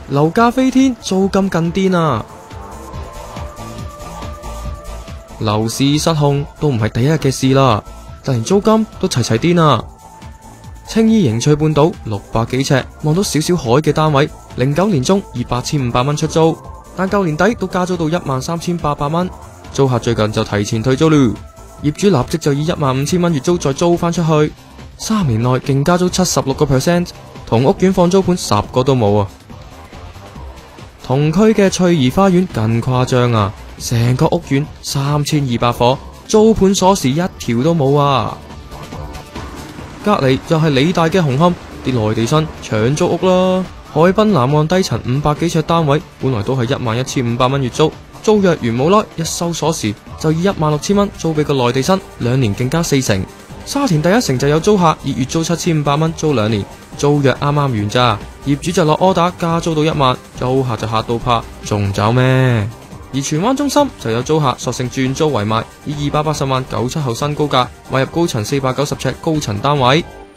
樓價飛天，租金更癲啊！樓市失控都唔係第一日嘅事啦，但連租金都齊齊癲啊！青衣迎翠半島600幾尺，望到少少海嘅單位，09年中以8500蚊出租，但舊年底都加租到13800蚊，租客最近就提前退租了，業主立即就以15000蚊月租再租翻出去，3年內勁加租76%，同屋苑放租盤10個都冇啊！同區嘅翠怡花園更誇張啊，成個屋苑3200伙，租盤鎖匙一條都冇啊！隔籬就係理大嘅紅磡，啲內地新搶租屋啦。海濱南岸低層500幾尺單位，本來都係11500蚊月租，租約完冇耐，一收鎖匙就以16000蚊租俾個內地新，2年勁加4成。沙田第一城就有租客以月租7500蚊租2年，租約啱啱完咋，業主就落 order 加租到1萬，租客就嚇到怕，仲走咩？而荃灣中心就有租客索性轉租為賣，以280萬97後新高價買入高層490尺高層單位，